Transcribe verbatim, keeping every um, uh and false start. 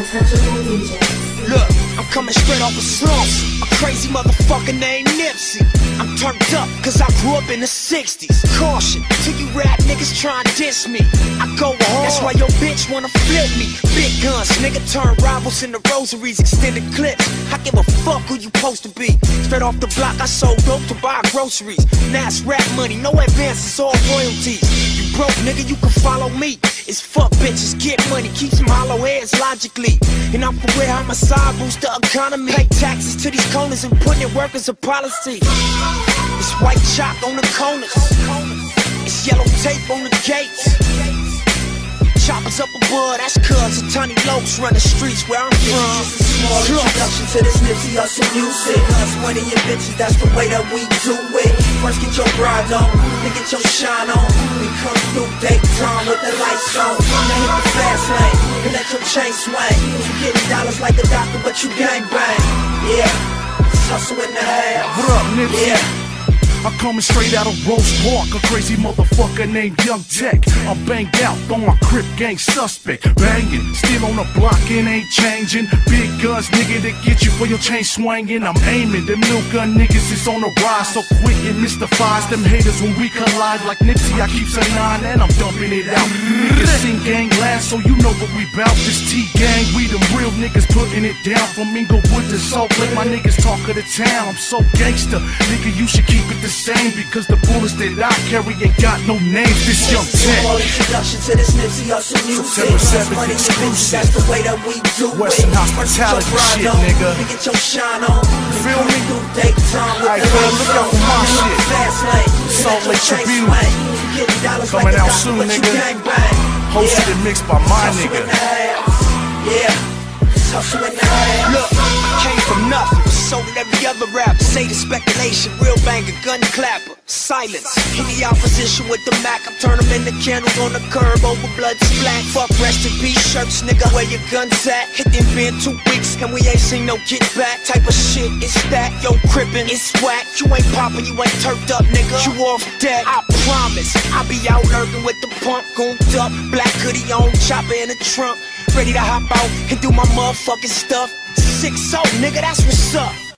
Untouchable D Js. Look, I'm coming straight off the slumps. A crazy motherfucker named Nipsey. I'm turned up cause I grew up in the sixties. Caution to you rap niggas try and diss me. I go hard, that's why your bitch wanna flip me. Big guns, nigga turn rivals into rosaries. Extended clips, I give a fuck who you supposed to be. Straight off the block, I sold dope to buy groceries. Now it's rap money, no advances, all royalties. You broke nigga, you can follow me. It's fuck bitches, get money, keep some hollow heads logically. And I'm for real, homicide boost the economy. Pay taxes to these corners and put in work as a policy. It's white chalk on the corners. It's yellow tape on the gates. Choppers up above, that's cuz the tiny lokes run the streets where I'm from. Small introduction to this Nipsey Hussle music. Us money and bitches, that's the way that we do it. First get your bride on, then get your shine on. We come through daytime with the lights on. Now hit the fast lane, and let your chain swing. You getting dollars like a doctor, but you gang bang. Yeah, it's hustle in the house. What up, Nipsey? Yeah. I'm coming straight out of Rose Park, a crazy motherfucker named Young Tech. I'm banged out on my Crip gang suspect. Banging, still on the block and ain't changing. Big guns, nigga, that get you for your chain swinging. I'm aiming, them milk gun niggas is on the rise. So quick it mystifies them haters when we collide. Like Nipsey, I keep a nine and I'm dumping it out. Niggas sing gang last, so you know what we bout. This T-gang, we them real niggas putting it down. From Inglewood to Salt Lake, my niggas talk of the town. I'm so gangster, nigga, you should keep it the same, because the bullets that I carry ain't got no names. This Young Tech. Small introduction to this Nipsey Hussle music. September seventh Money and bitches, exclusive. that's the way that we do it. Western hospitality shit, nigga. Then get your shine on. Feel me? Through daytime with Alright, the man, lights look out on. for my Hit the shit. fast lane, Salt let your Lake chain Tribune. swing. You getting dollars Coming like a out doctor, soon, but you nigga. gang bang. Hosted Yeah. and mixed by my Hustle nigga. in the house. Yeah, it's hustle in the house. Look, I came from nothing, was sold at every other rapper. Say the speculation, real banger, gun clapper. Silence, any opposition with the Mac, I turn them into candles on the curb over blood splat. Fuck rest in peace shirts, nigga, where your guns at? Hit them been two weeks and we ain't seen no get back. Type of shit, it's that, yo crippin', it's whack. You ain't poppin', you ain't turfed up, nigga. You off deck, I promise. I be out lurking with the pump, gooned up, black hoodie on, chopper in the trunk. Ready to hop out and do my motherfucking stuff. six oh, nigga, that's what's up.